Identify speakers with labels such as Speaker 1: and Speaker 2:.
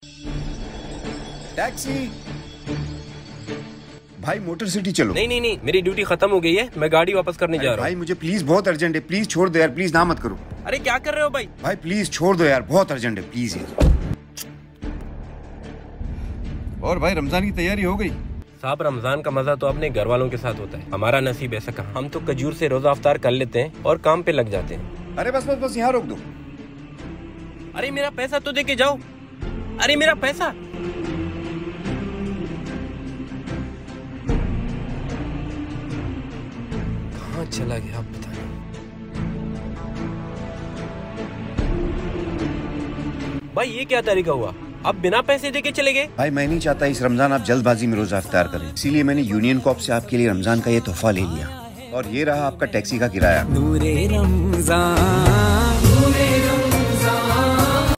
Speaker 1: Taxi भाई, motor city चलो।
Speaker 2: नहीं नहीं नहीं, मेरी ड्यूटी खत्म हो गई है, मैं गाड़ी वापस करने जा रहा हूँ।
Speaker 1: भाई मुझे प्लीज बहुत अर्जेंट है, प्लीज छोड़ दो यार, प्लीज ना मत करो।
Speaker 2: अरे क्या कर रहे हो भाई?
Speaker 1: भाई प्लीज छोड़ दो यार, बहुत अर्जेंट है, प्लीज यार। और भाई रमजान की तैयारी हो गई?
Speaker 2: साहब, रमजान का मजा तो अपने घर वालों के साथ होता है, हमारा नसीब ऐसा कहाँ। हम तो खजूर से रोजा अफ्तार कर लेते हैं और काम पे लग जाते हैं।
Speaker 1: अरे बस बस बस, यहाँ रोक दो।
Speaker 2: अरे मेरा पैसा तो दे के जाओ। अरे मेरा पैसा। कहाँ चला गया आप पता नहीं। भाई ये क्या तरीका हुआ, आप बिना पैसे दे के चले गए?
Speaker 1: भाई मैं नहीं चाहता इस रमजान आप जल्दबाजी में रोजा इफ्तार करें, इसीलिए मैंने यूनियन कॉप से आपके लिए रमजान का ये तोहफा ले लिया। और ये रहा आपका टैक्सी का किराया।
Speaker 3: नूरे रमजान।